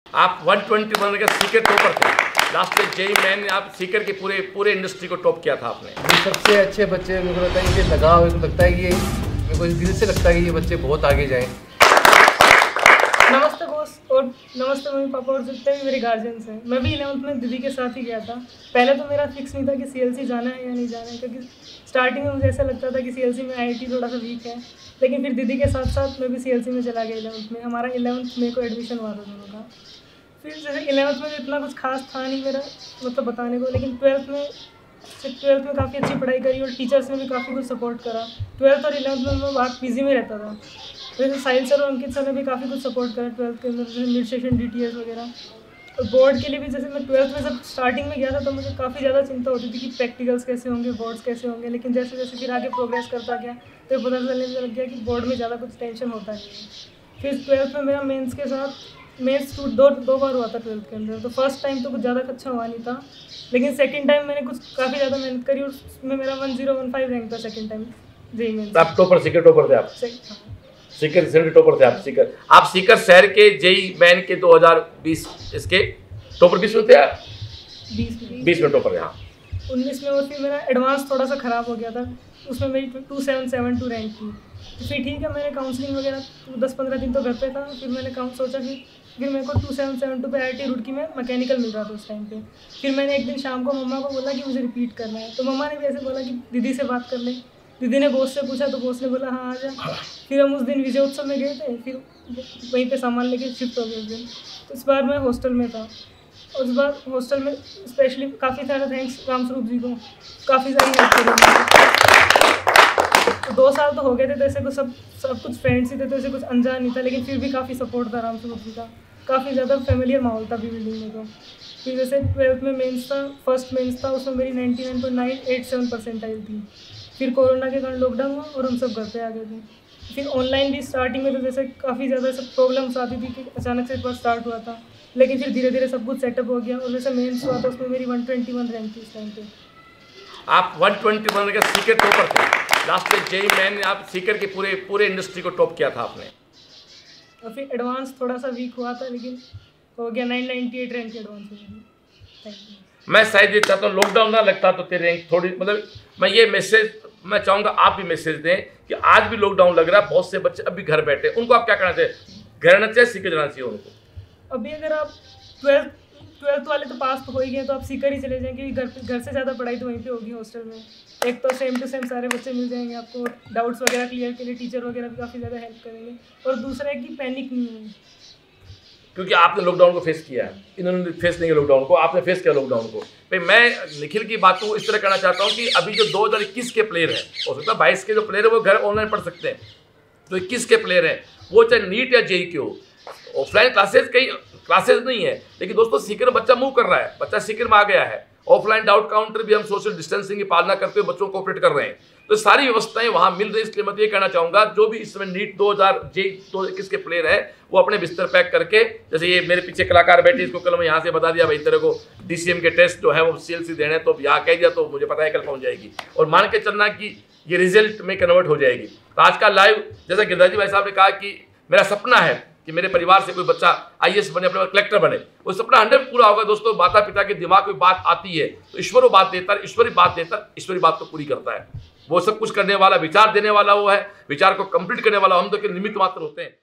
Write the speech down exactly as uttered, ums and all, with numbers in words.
आप एक सौ इक्कीस के सीकर टॉपर थे। लास्ट में जेई मैन आप सीकर के पूरे पूरे इंडस्ट्री को टॉप किया था आपने। ये सबसे अच्छे बच्चे मेरे को लगता है, इनके लगाव मेरे को लगता है कि ये मेरे को दिल से लगता है कि ये बच्चे बहुत आगे जाएं। नमस्ते बॉस और नमस्ते मम्मी पापा और जितने भी मेरे गार्जियंस हैं। मैं भी इलेवंथ में दीदी के साथ ही गया था। पहले तो मेरा फिक्स नहीं था कि सीएलसी जाना है या नहीं जाना है, क्योंकि स्टार्टिंग में मुझे ऐसा लगता था कि सीएलसी में आईआईटी थोड़ा सा वीक है। लेकिन फिर दीदी के साथ साथ मैं भी सीएलसी में चला गया इलेवंथ में। हमारा इलेवंथ में को एडमिशन हुआ था दोनों का। फिर जैसे इलेवंथ में इतना कुछ खास था नहीं मेरा मतलब बताने को, लेकिन ट्वेल्थ में ट्वेल्थ में काफ़ी अच्छी पढ़ाई करी और टीचर्स ने भी काफ़ी कुछ सपोर्ट करा। ट्वेल्थ और इलेवंथ में मैं बहुत बिजी में रहता था। वैसे साहिल सर और अंकित सर ने भी काफ़ी कुछ सपोर्ट करा ट्वेल्थ के अंदर, जैसे mid session D T S वगैरह। और बोर्ड के लिए भी जैसे मैं ट्वेल्थ में जब स्टार्टिंग में गया था तो मुझे काफ़ी ज़्यादा चिंता होती थी कि प्रैक्टिकल्स कैसे होंगे, बोर्ड्स कैसे होंगे। लेकिन जैसे जैसे फिर आगे प्रोग्रेस करता गया तो पता चलने लग गया कि बोर्ड में ज़्यादा कुछ टेंशन होता नहीं है। फिर ट्वेल्थ में मेरा मेंस के साथ मेंस टू दो दो बार हुआ था ट्वेल्थ के अंदर। तो फर्स्ट टाइम तो कुछ ज़्यादा अच्छा हुआ नहीं था, लेकिन सेकंड टाइम मैंने कुछ काफ़ी ज़्यादा मेहनत करी और उसमें मेरा one zero one five rank था सेकंड टाइम जेई मेंस। आप टॉपर सीकर टॉपर थे आप? सीकर शहर के टॉपर थे आप? सीकर आप सीकर शहर के जेई मैन के दो हज़ार बीस इसके टॉपर बीस में थे आप? बीस में टॉपर। यहाँ उन्नीस में और फिर मेरा एडवांस थोड़ा सा ख़राब हो गया था, उसमें मेरी two seven seven two rank थी। तो फिर ठीक है, मैंने काउंसलिंग वगैरह दस पंद्रह दिन तो घर पे था। फिर मैंने काउंट सोचा कि फिर मेरे को टू सेवन सेवन टू पे आई आई टी रुड़की में मैकेनिकल मिल रहा था उस टाइम पे। फिर मैंने एक दिन शाम को मम्मा को बोला कि मुझे रिपीट करना है। तो मम्मा ने भी ऐसे बोला कि दीदी से बात कर ले। दीदी ने बॉस से पूछा तो बॉस ने बोला हाँ आ जा। फिर हम उस दिन विजय उत्सव में गए थे, फिर वहीं पे सामान लेके शिफ्ट हो गए उस दिन। तो इस बार मैं हॉस्टल में था और इस बार हॉस्टल में स्पेशली काफ़ी सारा थैंक्स रामस्वरूप जी को, काफ़ी सारी हेल्प करी। तो दो साल तो हो गए थे, तो ऐसे कुछ सब सब कुछ फ्रेंड्स ही थे, तो ऐसे कुछ अनजान नहीं था, लेकिन फिर भी काफ़ी सपोर्ट था रामस्वरूप जी का। काफ़ी ज़्यादा फेमिलियर माहौल था भी बिल्डिंग में। तो फिर जैसे ट्वेल्थ में मेंस था, फर्स्ट मेंस था, उसमें मेरी ninety nine point nine eight seven percentile थी। फिर कोरोना के कारण लॉकडाउन हुआ और हम सब घर पे आ गए थे। फिर ऑनलाइन भी स्टार्टिंग में तो जैसे काफ़ी ज़्यादा सब प्रॉब्लम्स आती थी कि अचानक से एक बार स्टार्ट हुआ था, लेकिन फिर धीरे धीरे सब कुछ सेटअप हो गया। और जैसे मेंस हुआ था उसमें मेरी वन ट्वेंटी वन रैंक थी उस टाइम पे। आप एक सौ इक्कीस के सीकर टॉपर थे। लास्ट में जेई मैन आप सीकर के पूरे पूरे इंडस्ट्री को टॉप किया था आपने। और फिर एडवांस थोड़ा सा वीक हुआ था, लेकिन हो गया nine ninety eight rank advance में। Thank you. मैं शायद ये चाहता हूँ लॉकडाउन ना लगता तो तेरी रैंक थोड़ी मतलब मैं ये मैसेज मैं चाहूँगा आप भी मैसेज दें कि आज भी लॉकडाउन लग रहा है, बहुत से बच्चे अभी घर बैठे, उनको आप क्या करना चाहिए? घर रहना चाहिए, सीकर जाना चाहिए उनको? अभी अगर आप ट्वेल्थ ट्वेल्थ वाले तो पास तो हो ही गए, तो आप सीकर ही चले जाएं, क्योंकि घर घर से ज़्यादा पढ़ाई तो वहीं पे होगी हॉस्टल में। एक तो सेम टू सेम सारे बच्चे मिल जाएंगे आपको, डाउट्स वगैरह क्लियर के लिए टीचर वगैरह भी काफ़ी ज़्यादा हेल्प करेंगे। और दूसरा है कि पैनिक नहीं है, क्योंकि आपने लॉकडाउन को फेस किया है, इन्होंने फेस नहीं किया लॉकडाउन को, आपने फेस किया लॉकडाउन को। भाई मैं निखिल की बात को इस तरह करना चाहता हूँ कि अभी जो दो हज़ार इक्कीस के प्लेयर हैं, हो सकता है बाईस के जो प्लेयर है वो घर ऑनलाइन पढ़ सकते हैं, जो इक्कीस के प्लेयर हैं वो चाहे नीट या जेई के हो, ऑफलाइन क्लासेज कई क्लासेज नहीं है, लेकिन दोस्तों सीकर में बच्चा मूव कर रहा है, बच्चा सीकर में आ गया है। ऑफलाइन डाउट काउंटर भी हम सोशल डिस्टेंसिंग की पालना करते हुए बच्चों को ऑपरेट कर रहे हैं, तो सारी व्यवस्थाएं वहां मिल रही है। इसलिए मैं ये कहना चाहूंगा जो भी इस समय नीट दो हज़ार जे दो इक्कीस के प्लेयर है वो अपने बिस्तर पैक करके, जैसे ये मेरे पीछे कलाकार बैठे, इसको कल मैं यहाँ से बता दिया भाई तेरे को डीसीएम के टेस्ट जो है वो सीएलसी देने, तो यहाँ कह दिया तो मुझे पता है कल पहुंच जाएगी और मान के चलना कि ये रिजल्ट में कन्वर्ट हो जाएगी। तो आज का लाइव जैसा गिरदाजी भाई साहब ने कहा कि मेरा सपना है कि मेरे परिवार से कोई बच्चा आईएएस बने, अपने कलेक्टर बने, वो सपना हंड्रेड पूरा होगा। दोस्तों माता पिता के दिमाग में बात आती है तो ईश्वर वो बात देता है, ईश्वरी बात देता है, ईश्वरी बात को पूरी करता है। वो सब कुछ करने वाला, विचार देने वाला वो है, विचार को कंप्लीट करने वाला हम तो निमित्त मात्र होते हैं।